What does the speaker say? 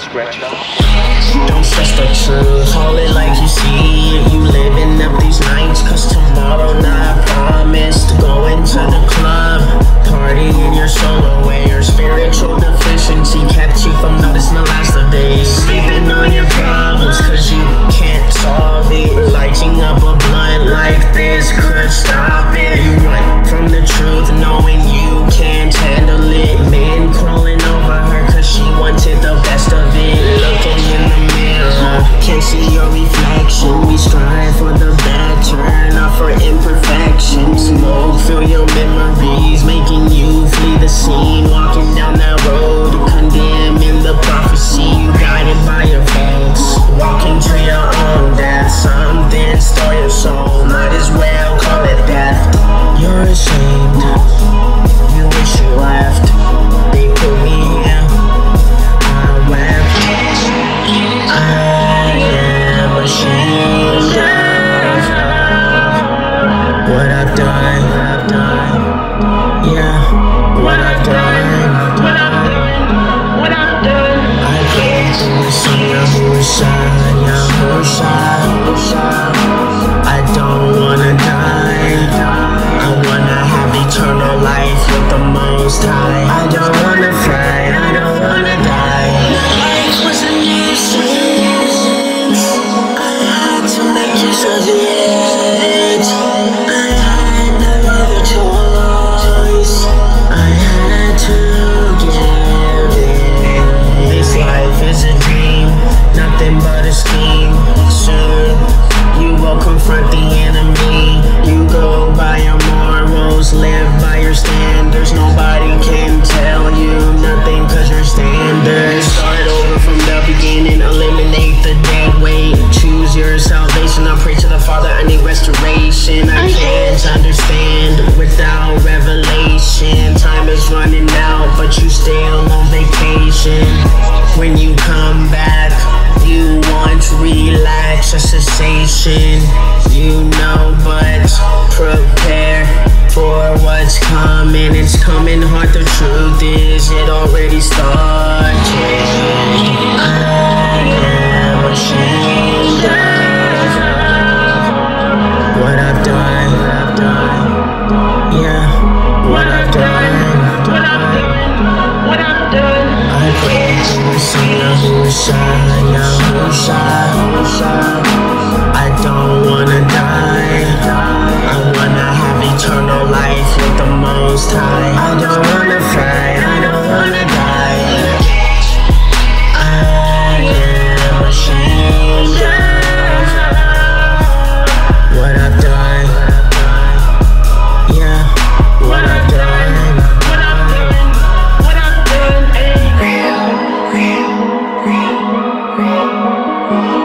Don't stress the truth, hold it like you see it. You living up these nights, cause tomorrow not promised. Going to the club, party in your soul away. Your spiritual deficiency kept you from noticing the last of days. Sleeping on your problems, cause you can't solve it. Lighting up a blunt like this could stop it. You run from the truth, knowing you can't handle it. Men crawling over her, cause she wanted the best of it. Looking in the mirror, can't see your reflection. We strive for the better, not for imperfection. Smoke, fill your memories, making you flee the scene. Walking down that road, condemning the prophecy. You guided by your faults, walking to your own death. Something stole your soul, might as well call it death. You're ashamed, you wish you left. They put me here, I wept. I am ashamed of what I've done. Yeah, what I've done. I pray to the singer Hoshea, Hoshea. I don't wanna die, I wanna have eternal life with the Most High. I don't wanna fly, I don't wanna die. Life was a nuisance, I had to make use of it. I had no other choice, I had to give in. This life is a dream, nothing but a scheme. Soon you will confront the enemy. You go by your morals, live by your standards. Nobody can tell you nothing, cause your standards. Start over from the beginning, eliminate the dead weight. Choose your salvation, I pray to the Father, I need restoration. I can't understand without revelation. Time is running out, but you still on vacation. When you come back, you want relax, a cessation. You know, but prepare for what's coming. It's coming hard, the truth is it already started. I am ashamed of what I've done. Yeah, what I've done. I pray to the singer Hoshea, Hoshea. I don't wanna die, I wanna have eternal life with the Most High. I don't wanna fly, I don't wanna die. I am ashamed of what I've done. Yeah, what I've done. Real.